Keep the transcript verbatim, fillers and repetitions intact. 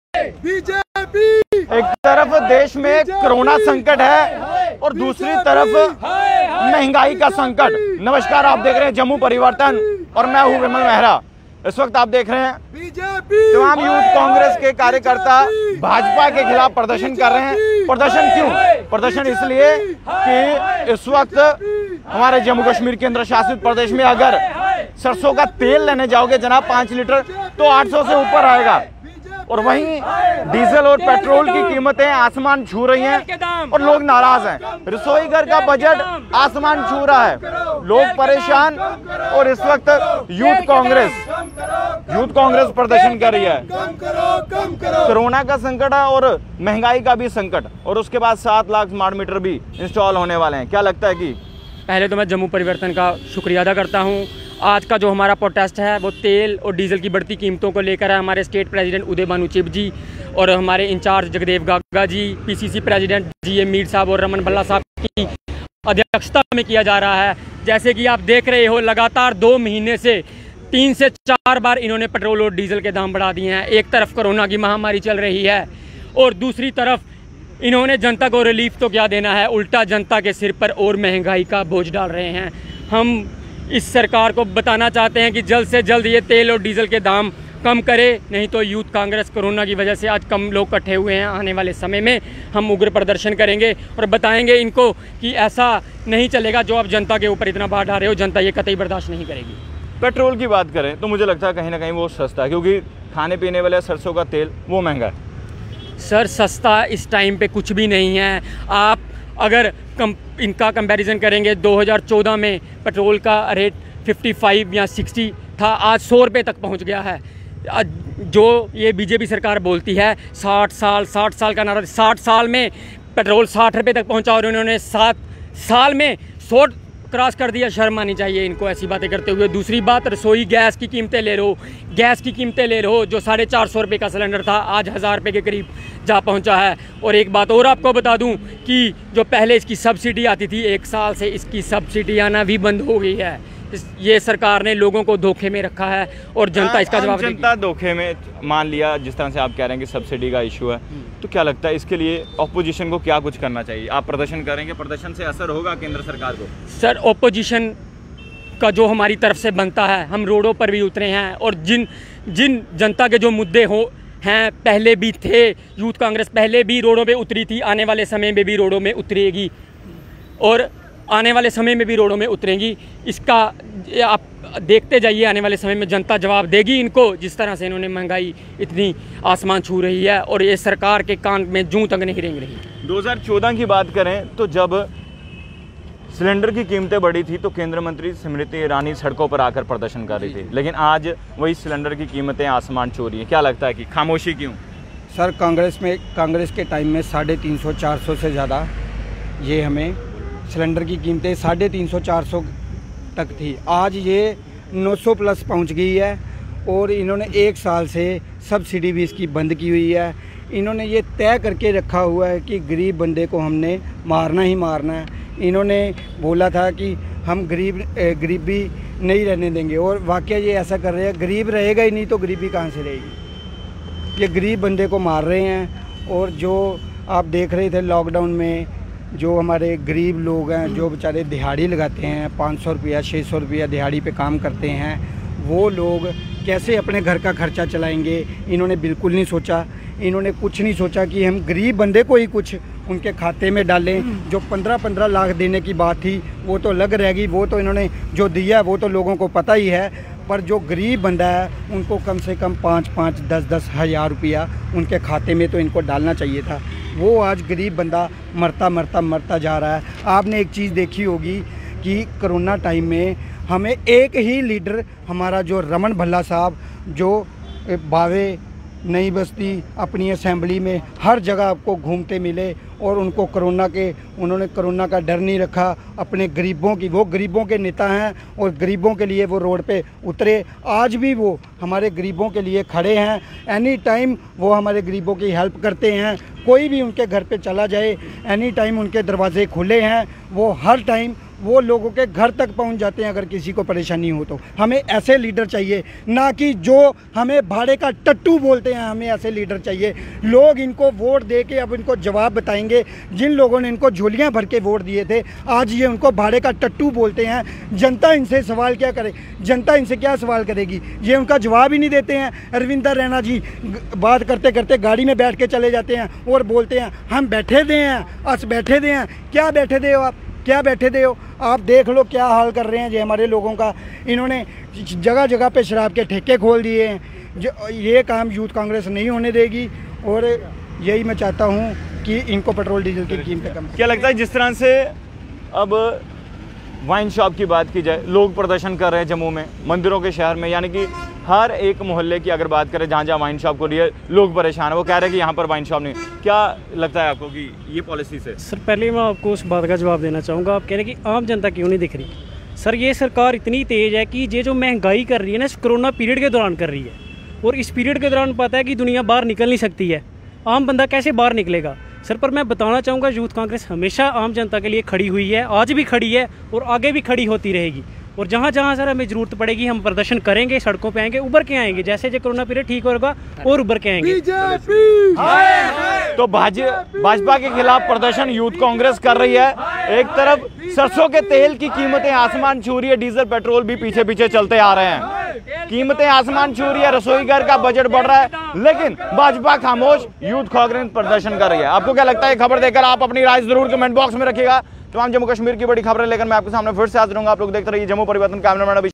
BJP. एक तरफ देश में कोरोना संकट है और दूसरी तरफ महंगाई का संकट। नमस्कार, आप देख रहे हैं जम्मू परिवर्तन और मैं हूं विमल मेहरा। इस वक्त आप देख रहे हैं बीजेपी तमाम यूथ कांग्रेस के कार्यकर्ता भाजपा के खिलाफ प्रदर्शन कर रहे हैं। प्रदर्शन क्यों? प्रदर्शन इसलिए कि इस वक्त हमारे जम्मू कश्मीर केंद्र शासित प्रदेश में अगर सरसों का तेल लेने जाओगे जनाब पाँच लीटर तो आठ सौ से ऊपर आएगा, और वहीं डीजल और पेट्रोल की कीमतें आसमान छू रही हैं और लोग नाराज हैं। रसोई घर का बजट आसमान छू रहा है, लोग परेशान। और इस वक्त यूथ कांग्रेस यूथ कांग्रेस प्रदर्शन कर रही है। कोरोना का संकट है और महंगाई का भी संकट, और उसके बाद सात लाख स्मार्ट मीटर भी इंस्टॉल होने वाले हैं। क्या लगता है कि पहले तो मैं जम्मू परिवर्तन का शुक्रिया अदा करता हूँ। आज का जो हमारा प्रोटेस्ट है वो तेल और डीजल की बढ़ती कीमतों को लेकर है। हमारे स्टेट प्रेसिडेंट उदय भानु चिब जी और हमारे incharge Jagdev Gaga ji, PCC president G M Mir साहब और रमन भल्ला साहब की अध्यक्षता में किया जा रहा है। जैसे कि आप देख रहे हो, लगातार दो महीने से तीन से चार बार इन्होंने पेट्रोल और डीजल के दाम बढ़ा दिए हैं। एक तरफ कोरोना की महामारी चल रही है और दूसरी तरफ इन्होंने जनता को रिलीफ तो क्या देना है, उल्टा जनता के सिर पर और महंगाई का बोझ डाल रहे हैं। हम इस सरकार को बताना चाहते हैं कि जल्द से जल्द ये तेल और डीजल के दाम कम करे, नहीं तो यूथ कांग्रेस कोरोना की वजह से आज कम लोग इकट्ठे हुए हैं। आने वाले समय में हम उग्र प्रदर्शन करेंगे और बताएंगे इनको कि ऐसा नहीं चलेगा जो आप जनता के ऊपर इतना भार डाल रहे हो। जनता ये कतई बर्दाश्त नहीं करेगी। पेट्रोल की बात करें तो मुझे लगता है कहीं ना कहीं वो सस्ता है, क्योंकि खाने पीने वाले सरसों का तेल वो महंगा है। सर, सस्ता इस टाइम पे कुछ भी नहीं है। आप अगर कम इनका कंपैरिजन करेंगे, दो हज़ार चौदह में पेट्रोल का रेट पचपन या साठ था, आज सौ रुपये तक पहुंच गया है। जो ये बीजेपी सरकार बोलती है साठ साल साठ साल का नारा, साठ साल में पेट्रोल साठ रुपये तक पहुंचा और उन्होंने सात साल में सौ क्रॉस कर दिया। शर्म आनी चाहिए इनको ऐसी बातें करते हुए। दूसरी बात, रसोई गैस की कीमतें ले लो गैस की कीमतें ले लो जो साढ़े चार सौ रुपये का सिलेंडर था आज हज़ार रुपये के करीब जा पहुंचा है। और एक बात और आपको बता दूं कि जो पहले इसकी सब्सिडी आती थी, एक साल से इसकी सब्सिडी आना भी बंद हो गई है। ये सरकार ने लोगों को धोखे में रखा है और जनता इसका जवाब देगी। जनता धोखे में मान लिया, जिस तरह से आप कह रहे हैं कि सब्सिडी का इशू है, तो क्या लगता है इसके लिए ऑपोजिशन को क्या कुछ करना चाहिए? आप प्रदर्शन करेंगे, प्रदर्शन से असर होगा केंद्र सरकार को? सर, ऑपोजिशन का जो हमारी तरफ से बनता है, हम रोडों पर भी उतरे हैं और जिन जिन जनता के जो मुद्दे हो हैं पहले भी थे, यूथ कांग्रेस पहले भी रोडों पे उतरी थी, आने वाले समय में भी रोडों में उतरेगी और आने वाले समय में भी रोडों में उतरेंगी। इसका आप देखते जाइए, आने वाले समय में जनता जवाब देगी इनको। जिस तरह से इन्होंने महंगाई इतनी आसमान छू रही है और ये सरकार के कान में जूं तक नहीं रेंग रही। दो हज़ार चौदह की बात करें तो जब सिलेंडर की कीमतें बढ़ी थी तो केंद्रीय मंत्री स्मृति ईरानी सड़कों पर आकर प्रदर्शन कर रही थी, लेकिन आज वही सिलेंडर की कीमतें आसमान छू रही हैं। क्या लगता है कि खामोशी क्यों? सर, कांग्रेस में कांग्रेस के टाइम में साढ़े तीन सौ चार सौ से ज़्यादा ये हमें सिलेंडर की कीमतें साढ़े तीन सौ चार सौ तक थी, आज ये नौ सौ प्लस पहुंच गई है। और इन्होंने एक साल से सब्सिडी भी इसकी बंद की हुई है। इन्होंने ये तय करके रखा हुआ है कि गरीब बंदे को हमने मारना ही मारना है। इन्होंने बोला था कि हम गरीब गरीबी नहीं रहने देंगे और वाकई ये ऐसा कर रहे हैं। गरीब रहेगा ही नहीं तो गरीबी कहाँ से रहेगी? ये गरीब बंदे को मार रहे हैं। और जो आप देख रहे थे लॉकडाउन में, जो हमारे गरीब लोग हैं जो बेचारे दिहाड़ी लगाते हैं, पाँच सौ रुपया छः सौ रुपया दिहाड़ी पे काम करते हैं, वो लोग कैसे अपने घर का खर्चा चलाएंगे? इन्होंने बिल्कुल नहीं सोचा। इन्होंने कुछ नहीं सोचा कि हम गरीब बंदे को ही कुछ उनके खाते में डालें। जो पंद्रह पंद्रह लाख देने की बात थी वो तो लग रहेगी, वो तो इन्होंने जो दिया वो तो लोगों को पता ही है। पर जो गरीब बंदा है उनको कम से कम पाँच पाँच दस दस हज़ार रुपया उनके खाते में तो इनको डालना चाहिए था। वो आज गरीब बंदा मरता मरता मरता जा रहा है। आपने एक चीज़ देखी होगी कि कोरोना टाइम में हमें एक ही लीडर, हमारा जो रमन भल्ला साहब, जो बावे नई बस्ती अपनी असेंबली में हर जगह आपको घूमते मिले और उनको कोरोना के उन्होंने कोरोना का डर नहीं रखा। अपने गरीबों की, वो गरीबों के नेता हैं और गरीबों के लिए वो रोड पे उतरे। आज भी वो हमारे गरीबों के लिए खड़े हैं। एनी टाइम वो हमारे गरीबों की हेल्प करते हैं। कोई भी उनके घर पे चला जाए, एनी टाइम उनके दरवाजे खुले हैं। वो हर टाइम वो लोगों के घर तक पहुंच जाते हैं अगर किसी को परेशानी हो तो। हमें ऐसे लीडर चाहिए, ना कि जो हमें भाड़े का टट्टू बोलते हैं। हमें ऐसे लीडर चाहिए। लोग इनको वोट दे के अब इनको जवाब बताएंगे। जिन लोगों ने इनको झोलियां भर के वोट दिए थे, आज ये उनको भाड़े का टट्टू बोलते हैं। जनता इनसे सवाल क्या करे? जनता इनसे क्या सवाल करेगी? ये उनका जवाब ही नहीं देते हैं। रविंदर रैना जी बात करते करते गाड़ी में बैठ के चले जाते हैं और बोलते हैं हम बैठे दे हैं, अस बैठे दे हैं। क्या बैठे दे हो आप? क्या बैठे दे हो आप? देख लो क्या हाल कर रहे हैं ये हमारे लोगों का। इन्होंने जगह जगह पे शराब के ठेके खोल दिए हैं। जो ये काम यूथ कांग्रेस नहीं होने देगी और यही मैं चाहता हूँ कि इनको पेट्रोल डीजल की कीमतें कम। क्या लगता है जिस तरह से अब वाइन शॉप की बात की जाए, लोग प्रदर्शन कर रहे हैं जम्मू में, मंदिरों के शहर में, यानी कि हर एक मोहल्ले की अगर बात करें जहाँ जहाँ वाइन शॉप को लिए लोग परेशान है, वो कह रहे हैं कि यहाँ पर वाइन शॉप नहीं। क्या लगता है आपको कि ये पॉलिसी से? सर पहले मैं आपको उस बात का जवाब देना चाहूँगा। आप कह रहे हैं कि आम जनता क्यों नहीं दिख रही। सर ये सरकार इतनी तेज़ है कि ये जो महंगाई कर रही है ना, इस कोरोना पीरियड के दौरान कर रही है, और इस पीरियड के दौरान पता है कि दुनिया बाहर निकल नहीं सकती है। आम बंदा कैसे बाहर निकलेगा? सर पर मैं बताना चाहूँगा यूथ कांग्रेस हमेशा आम जनता के लिए खड़ी हुई है, आज भी खड़ी है और आगे भी खड़ी होती रहेगी। और जहाँ जहाँ सर हमें ज़रूरत पड़ेगी हम प्रदर्शन करेंगे, सड़कों पे आएंगे, उभर के आएंगे। जैसे जो कोरोना पीरियड ठीक होगा और उभर के आएंगे। तो भाजपा के खिलाफ प्रदर्शन यूथ कांग्रेस कर रही है। एक तरफ सरसों के तेल की कीमतें आसमान छू रही है, डीजल पेट्रोल भी पीछे पीछे चलते आ रहे हैं। कीमतें आसमान छू रही है, रसोई घर का बजट बढ़ रहा है, लेकिन भाजपा खामोश, यूथ कांग्रेस प्रदर्शन कर रही है। आपको क्या लगता है? खबर देकर आप अपनी राय जरूर कमेंट बॉक्स में रखिएगा। तमाम जम्मू कश्मीर की बड़ी खबरें लेकर मैं आपके सामने फिर से हाजिर रहूंगा। आप लोग देखते रहिए जम्मू परिवर्तन। कैमरामैन